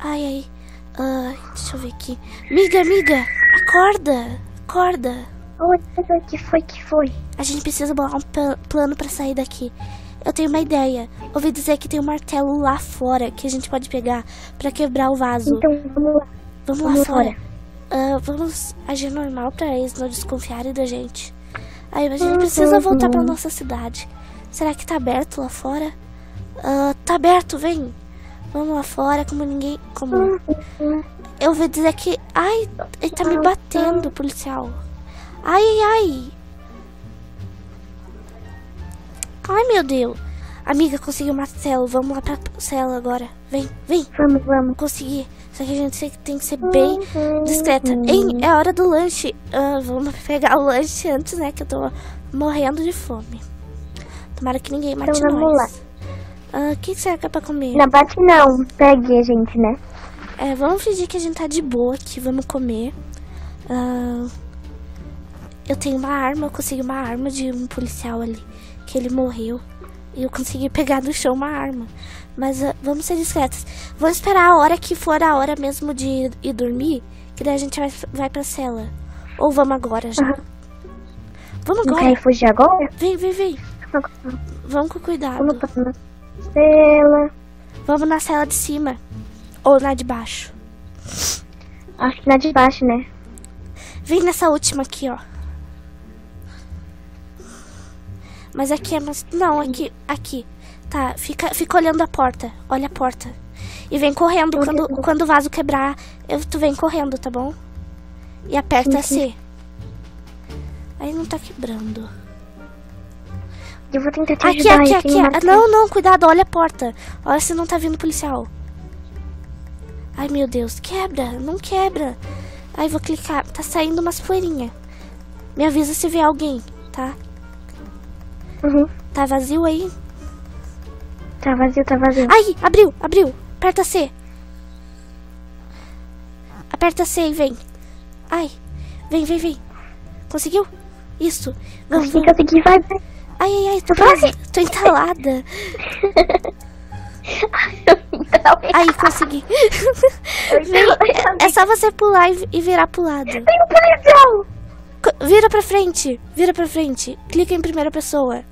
Ai, ai. Deixa eu ver aqui. Miga, acorda. Acorda. Oi, que foi? A gente precisa bolar um plano pra sair daqui. Eu tenho uma ideia. Ouvi dizer que tem um martelo lá fora que a gente pode pegar pra quebrar o vaso. Então, vamos lá. Vamos lá fora. Vamos agir normal pra eles não desconfiarem da gente. Aí a gente precisa voltar pra nossa cidade. Será que tá aberto lá fora? Tá aberto, vem. Vamos lá fora, eu ouvi dizer que... Ai, ele tá me batendo, policial. Ai. Ai, meu Deus. Amiga, consegui o martelo. Vamos lá pra cela agora. Vem. Vamos. Consegui. Só que a gente tem que ser bem discreta. Ei, é hora do lanche. Vamos pegar o lanche antes, né? Que eu tô morrendo de fome. Tomara que ninguém mate então, vamos nós. O que você quer pra comer? Não bate não. Pegue a gente, né? Vamos fingir que a gente tá de boa aqui. Vamos comer. Eu tenho uma arma. Eu consegui uma arma de um policial ali. Que ele morreu. E eu consegui pegar do chão uma arma. Mas vamos ser discretas. Vamos esperar a hora que for a hora mesmo de ir dormir. Que daí a gente vai pra cela. Ou vamos agora já? Vamos agora. Quer fugir agora? Vem. Vamos com cuidado. Vamos pra cela. Vamos na cela de cima. Ou na de baixo. Acho que na de baixo, né? Vem nessa última aqui, ó. Mas aqui é mais... Não, aqui. Tá, fica olhando a porta. Olha a porta. E vem correndo. Quando o vaso quebrar, tu vem correndo, tá bom? E aperta C. Aí não tá quebrando. Eu vou tentar te ajudar. Aqui. Não, cuidado, olha a porta. Olha se não tá vindo policial. Ai, meu Deus. Quebra, não quebra. Aí vou clicar. Tá saindo umas poeirinhas. Me avisa se vier alguém, tá? Tá vazio aí? Tá vazio. Ai, abriu. Aperta C. Aperta C e vem. Ai, vem. Conseguiu? Isso. Vamos. Consegui, vai. Ai, tô presa. Tô entalada. Aí, consegui. É só você pular e virar pro lado. Vira pra frente. Clica em primeira pessoa.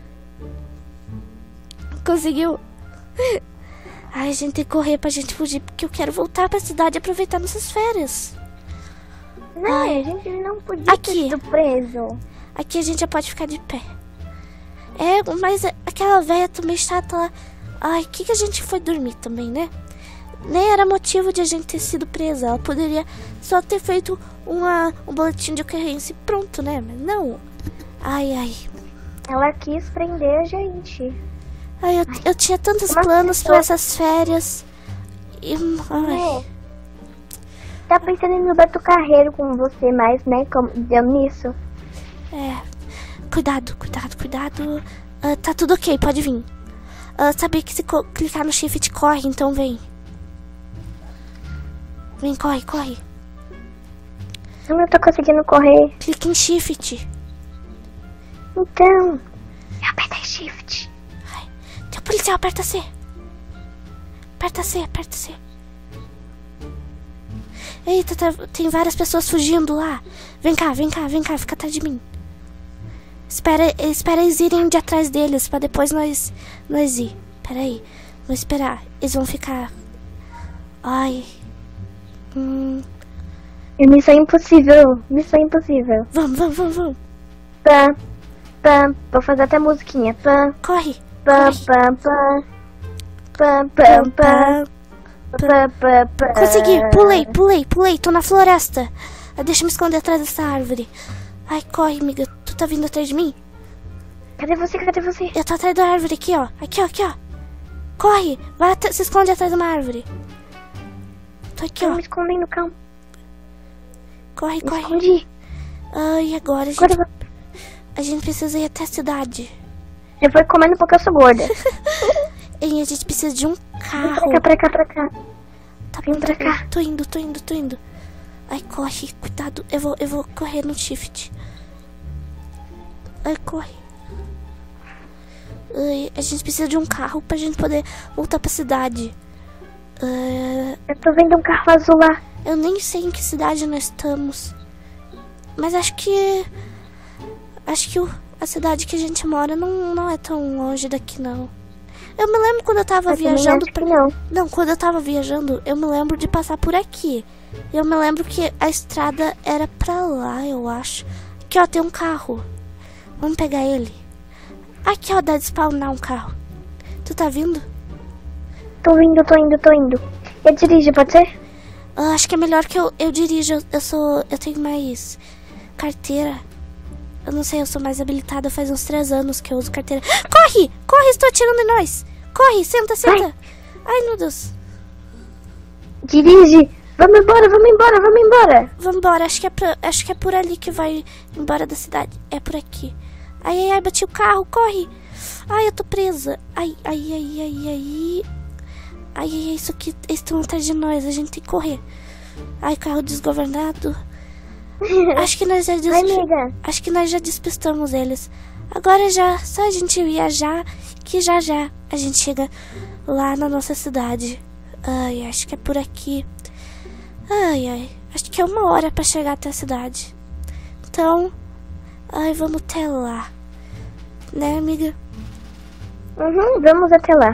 Conseguiu? Ai, a gente tem que correr pra gente fugir, porque eu quero voltar pra cidade e aproveitar nossas férias. Não, a gente não podia ter sido preso. Aqui a gente já pode ficar de pé. Mas aquela velha também chata lá. Ai, que a gente foi dormir também, né? Nem era motivo de a gente ter sido presa. Ela poderia só ter feito um boletim de ocorrência e pronto, né? Mas não. Ai. Ela quis prender a gente. Ai, eu tinha tantos planos pra essas férias. Tá pensando em ir no Beto Carreiro com você mais, né? Como deu nisso. Cuidado. Tá tudo ok, pode vir. Sabia que se clicar no shift corre, então vem. Vem, corre. Não, eu tô conseguindo correr. Clica em shift. Então, eu apertei shift. Ai, tem um policial, aperta C. Aperta C. Eita, tem várias pessoas fugindo lá. Vem cá, fica atrás de mim. Espera eles irem de atrás deles, pra depois nós ir. Pera aí, vou esperar. Eles vão ficar... Ai... Missão impossível. Vamos. Pam. Vou fazer até musiquinha. Pam. Corre. Pam. Consegui, pulei. Tô na floresta. Deixa eu me esconder atrás dessa árvore. Ai, corre, amiga. Tu tá vindo atrás de mim? Cadê você? Eu tô atrás da árvore aqui, ó. Aqui, ó. Corre. Se esconde atrás de uma árvore. Tô aqui, ó. Me escondendo, calma. Corre. Escondi. Ai, agora a gente precisa ir até a cidade. Eu vou comendo porque eu sou gorda. E a gente precisa de um carro. Pra cá. Tá Vem pra cá. Tô indo. Ai, corre, cuidado. Eu vou correr no shift. Ai, corre. Ai, a gente precisa de um carro pra gente poder voltar pra cidade. Eu tô vendo um carro azul lá. Eu nem sei em que cidade nós estamos. Mas acho que a cidade que a gente mora não é tão longe daqui, não. Eu me lembro quando eu tava viajando... Não, quando eu tava viajando, eu me lembro de passar por aqui. Eu me lembro que a estrada era pra lá, eu acho. Aqui, ó, tem um carro. Vamos pegar ele. Aqui, ó, dá de spawnar um carro. Tu tá vindo? Tô indo. Eu dirijo, pode ser? Acho que é melhor que eu dirija. Eu tenho mais carteira. Eu não sei, eu sou mais habilitada. Faz uns 3 anos que eu uso carteira. Corre! Corre, estou atirando em nós! Corre, senta. Ai, meu Deus. Dirige! Vamos embora! Vambora, acho que é por ali que vai embora da cidade. É por aqui. Ai, bati o carro, corre! Ai, eu tô presa. Ai, isso aqui, eles estão atrás de nós, a gente tem que correr. Ai, carro desgovernado. Acho que nós já despistamos eles. Agora só a gente viajar, que já a gente chega lá na nossa cidade. Ai, acho que é por aqui. Ai, acho que é 1 hora pra chegar até a cidade. Então, vamos até lá. Né, amiga? Vamos até lá.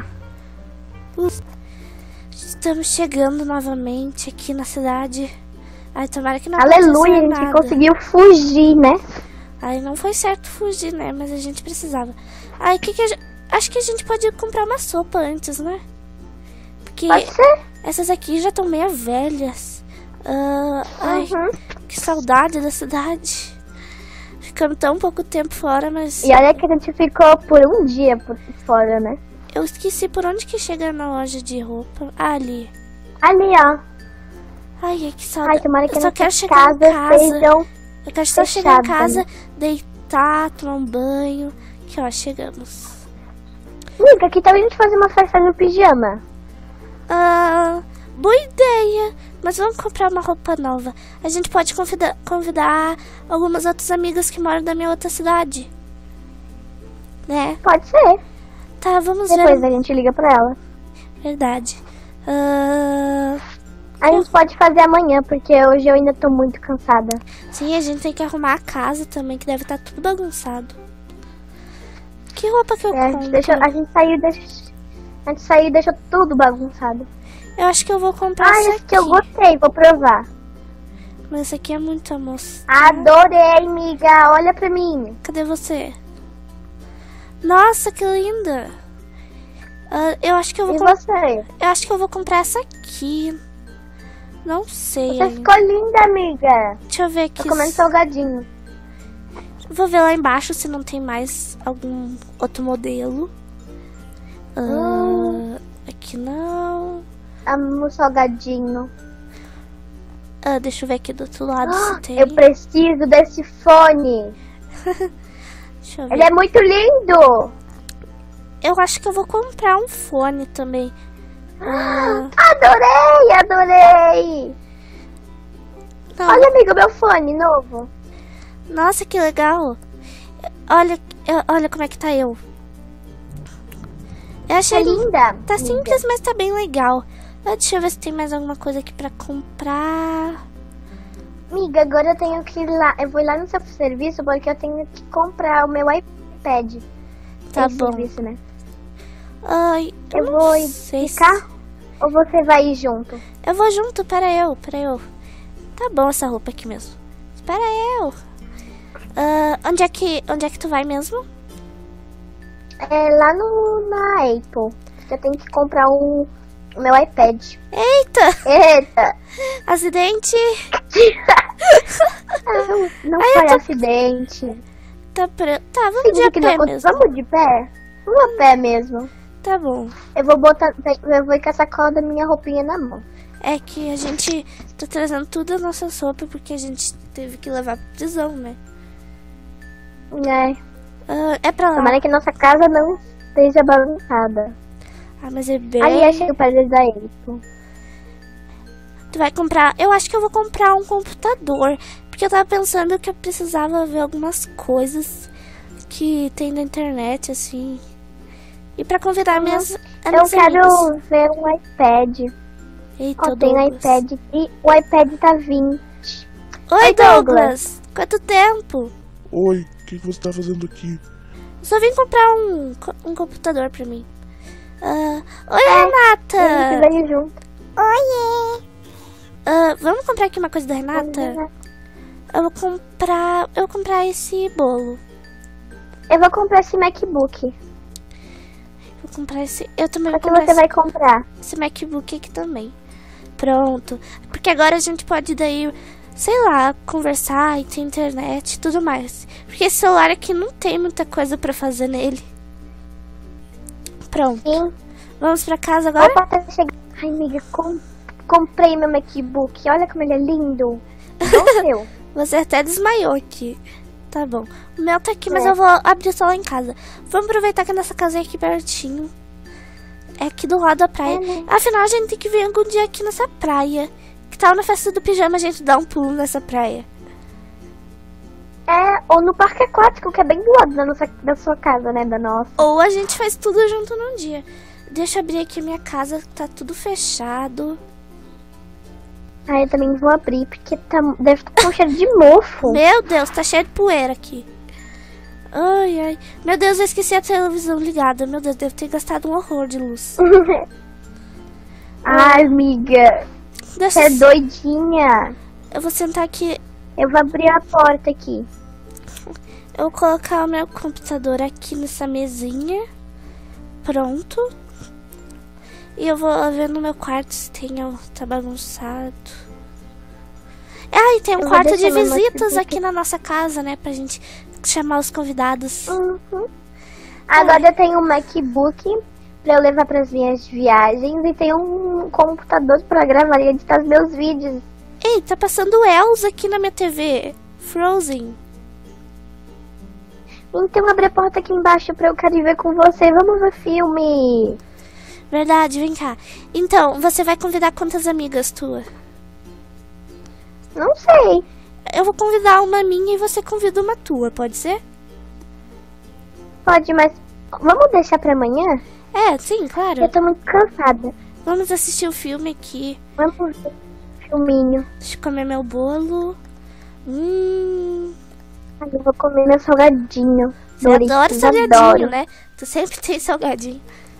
Estamos chegando novamente aqui na cidade. Ai, tomara que não Aleluia, a gente nada. conseguiu fugir, né? Ai, não foi certo fugir, né? Mas a gente precisava. Ai, acho que a gente pode comprar uma sopa antes, né? Porque pode ser? Essas aqui já estão meio velhas. Ai, que saudade da cidade. Ficamos tão pouco tempo fora, mas... E olha que a gente ficou por um dia fora, né? Eu esqueci por onde que chega na loja de roupa. Ali. Ali, ó. Ai, que saudade. Ai, tomara que eu só quero chegar em casa. Eu quero só chegar em casa, deitar, tomar um banho. Aqui, ó, chegamos. Amiga, que tal a gente fazer uma festa no pijama? Boa ideia. Mas vamos comprar uma roupa nova. A gente pode convidar algumas outras amigas que moram da minha outra cidade. Né? Pode ser. Tá, vamos ver. Depois a gente liga pra ela. Verdade. A gente pode fazer amanhã, porque hoje eu ainda tô muito cansada. Sim, a gente tem que arrumar a casa também, que deve estar tudo bagunçado. Que roupa que eu compro? A gente saiu e deixou tudo bagunçado. Eu acho que eu vou comprar essa aqui. Que eu gostei, vou provar. Mas essa aqui é muito amostra. Adorei, amiga. Olha pra mim. Cadê você? Nossa, que linda. Eu acho que eu vou Eu acho que eu vou comprar essa aqui. Não sei. Você ficou linda, amiga. Deixa eu ver aqui. Tô comendo salgadinho. Vou ver lá embaixo se não tem mais algum outro modelo. Aqui não. Amo salgadinho. Deixa eu ver aqui do outro lado se tem. Eu preciso desse fone. Deixa eu ver. Ele é muito lindo. Eu acho que eu vou comprar um fone também. Adorei! Não. Olha, amiga, meu fone novo. Nossa, que legal. Olha como é que tá eu. Eu achei linda. Tá simples, mas tá bem legal. Deixa eu ver se tem mais alguma coisa aqui pra comprar. Amiga, agora eu tenho que ir lá. Eu vou ir lá no seu serviço porque eu tenho que comprar o meu iPad. Tá bom. Serviço, né? Ai, eu vou ir ficar? Ou você vai ir junto? Eu vou junto, pera eu. Tá bom essa roupa aqui mesmo. Espera eu. Onde é que tu vai mesmo? É lá na Apple. Eu tenho que comprar o meu iPad. Eita! Acidente? Não foi acidente. Tá, vamos de pé mesmo. Vamos de pé? Vamos a pé mesmo. Tá bom. Eu vou ir com a sacola da minha roupinha na mão. É que a gente tá trazendo tudo a nossa sopa porque a gente teve que levar pra prisão, né? É pra lá. Tomara que nossa casa não esteja bagunçada. Mas é bem... Ali achei o padre da Apple. Tu vai comprar... Eu acho que eu vou comprar um computador. Porque eu tava pensando que eu precisava ver algumas coisas que tem na internet, assim. E pra convidar minhas Eu quero ver um iPad. Eita, Ó, tem o Douglas. iPad e o iPad tá 20. Oi, Douglas. Douglas. Quanto tempo? Oi, o que você tá fazendo aqui? Só vim comprar um computador pra mim. Oi, A Renata. gente veio junto. Vamos comprar aqui uma coisa da Renata? Eu vou comprar esse bolo. Eu vou comprar esse MacBook. Vou comprar esse... Eu também O vou que comprar você vai comprar? esse MacBook aqui também. Pronto. Porque agora a gente pode daí, sei lá, conversar e ter internet e tudo mais. Porque esse celular aqui não tem muita coisa pra fazer nele. Pronto. Sim. Vamos pra casa agora? Opa, tá chegando. Ai, amiga, comprei meu MacBook. Olha como ele é lindo. Igual o seu. Você até desmaiou aqui. Tá bom. O meu tá aqui, mas eu vou abrir só lá em casa. Vamos aproveitar que a nossa casa é aqui pertinho. É aqui do lado da praia. né? Afinal, a gente tem que vir algum dia aqui nessa praia. Que tal na festa do pijama a gente dar um pulo nessa praia? Ou no parque aquático, que é bem do lado da sua casa, né? Da nossa. Ou a gente faz tudo junto num dia. Deixa eu abrir aqui minha casa, tá tudo fechado. Ah, eu também vou abrir, porque deve estar com cheiro de mofo. Meu Deus, tá cheio de poeira aqui. Ai, ai. Meu Deus, eu esqueci a televisão ligada. Meu Deus, devo ter gastado um horror de luz. Ai, amiga, Deixa você é doidinha. eu vou sentar aqui. Eu vou abrir a porta aqui. Eu vou colocar o meu computador aqui nessa mesinha. Pronto. E eu vou ver no meu quarto se tá bagunçado. Ah, e tem um Eu vou quarto de deixar meu visitas notebook. aqui na nossa casa, né? Pra gente chamar os convidados. Uhum. Agora eu tenho um MacBook pra eu levar pras minhas viagens. E tenho um computador pra gravar e editar os meus vídeos. Ei, tá passando Elsa aqui na minha TV. Frozen. Então abre a porta aqui embaixo pra eu querer ver com você. Vamos ver filme. Verdade, vem cá. Então, você vai convidar quantas amigas tuas? Não sei. Eu vou convidar uma minha e você convida uma tua, pode ser? Pode, mas vamos deixar pra amanhã? É, sim, claro. Eu tô muito cansada. Vamos assistir o filme aqui. Vamos ver filminho. Deixa eu comer meu bolo. Ai, eu vou comer meu salgadinho. Você adora Doritos, salgadinho, adoro. né? Tu sempre tem salgadinho.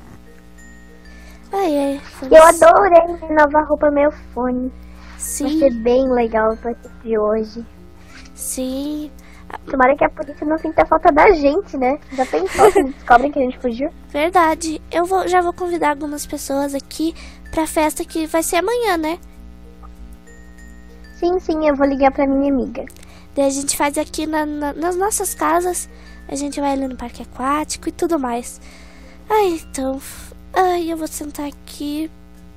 Ai, ai. Eu adorei minha nova roupa, meu fone. Vai Sim, ser bem legal pra assistir hoje. sim. Tomara que a polícia não sinta falta da gente, né? Já pensou se eles descobrem que a gente fugiu? Verdade. Já vou convidar algumas pessoas aqui pra festa que vai ser amanhã, né? Sim, eu vou ligar pra minha amiga. Daí a gente faz aqui nas nossas casas. A gente vai ali no parque aquático e tudo mais. Ai, então... Ai, eu vou sentar aqui.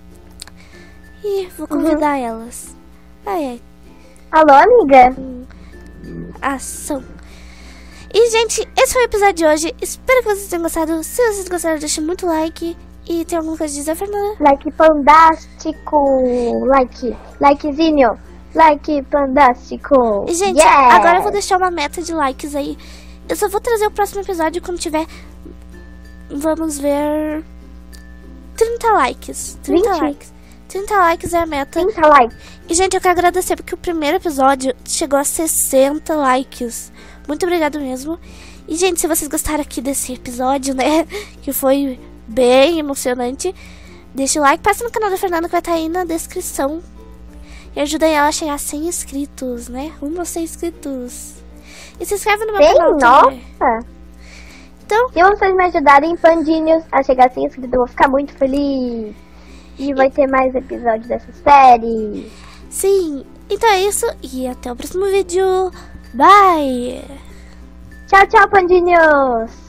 E vou convidar elas. Ai, ai. Alô, amiga? Ação. E, gente, esse foi o episódio de hoje. Espero que vocês tenham gostado. Se vocês gostaram, deixem muito like. E tem alguma coisa a dizer, Fernanda? Like fandástico. Likezinho. Like fandástico. E, gente, Yeah! agora eu vou deixar uma meta de likes aí. Eu só vou trazer o próximo episódio quando tiver... Vamos ver... 30 likes. 30 20? likes. 30 likes é a meta. 30 likes. E, gente, eu quero agradecer porque o primeiro episódio chegou a 60 likes. Muito obrigado mesmo. E, gente, se vocês gostaram aqui desse episódio, né, que foi bem emocionante, deixa o like, passa no canal da Fernanda que vai estar aí na descrição. E ajudem ela a chegar a 100 inscritos, né? Rumo a 100 inscritos. E se inscreve no meu Bem, canal também. nossa. Então, Se vocês me ajudarem, pandinhos, a chegar a 100 inscritos, eu vou ficar muito feliz. E vai ter mais episódios dessa série. sim. Então é isso. E até o próximo vídeo. Bye! Tchau, pandinhos.